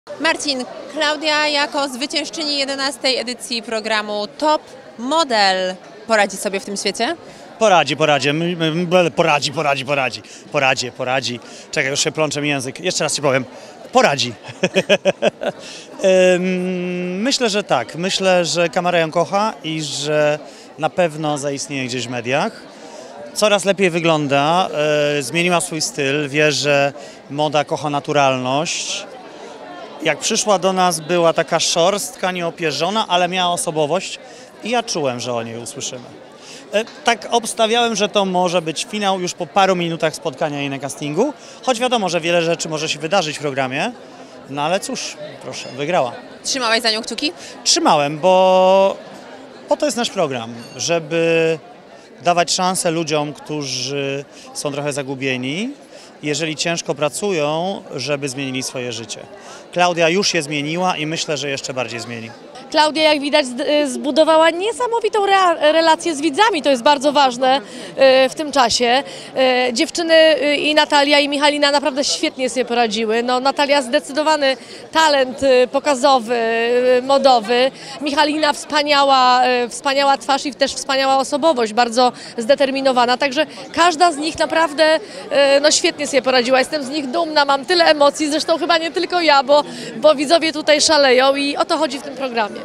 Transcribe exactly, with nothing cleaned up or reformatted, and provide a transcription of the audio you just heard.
Marcin, Klaudia jako zwyciężczyni jedenastej edycji programu Top Model poradzi sobie w tym świecie? Poradzi, poradzi, poradzi, poradzi, poradzi, poradzi, poradzi. Czekaj, już się plącze mi język. Jeszcze raz ci powiem. Poradzi. Myślę, że tak. Myślę, że kamera ją kocha i że na pewno zaistnieje gdzieś w mediach. Coraz lepiej wygląda, zmieniła swój styl, wie, że moda kocha naturalność. Jak przyszła do nas, była taka szorstka, nieopierzona, ale miała osobowość i ja czułem, że o niej usłyszymy. Tak obstawiałem, że to może być finał już po paru minutach spotkania jej na castingu, choć wiadomo, że wiele rzeczy może się wydarzyć w programie, no ale cóż, proszę, wygrała. Trzymałeś za nią kciuki? Trzymałem, bo po to jest nasz program, żeby dawać szansę ludziom, którzy są trochę zagubieni, jeżeli ciężko pracują, żeby zmienili swoje życie. Klaudia już je zmieniła i myślę, że jeszcze bardziej zmieni. Klaudia, jak widać, zbudowała niesamowitą re relację z widzami, to jest bardzo ważne w tym czasie. Dziewczyny i Natalia i Michalina naprawdę świetnie sobie poradziły. No, Natalia zdecydowany talent pokazowy, modowy. Michalina wspaniała, wspaniała twarz i też wspaniała osobowość, bardzo zdeterminowana. Także każda z nich naprawdę no, świetnie sobie poradziła. Jestem z nich dumna, mam tyle emocji, zresztą chyba nie tylko ja, bo, bo widzowie tutaj szaleją i o to chodzi w tym programie.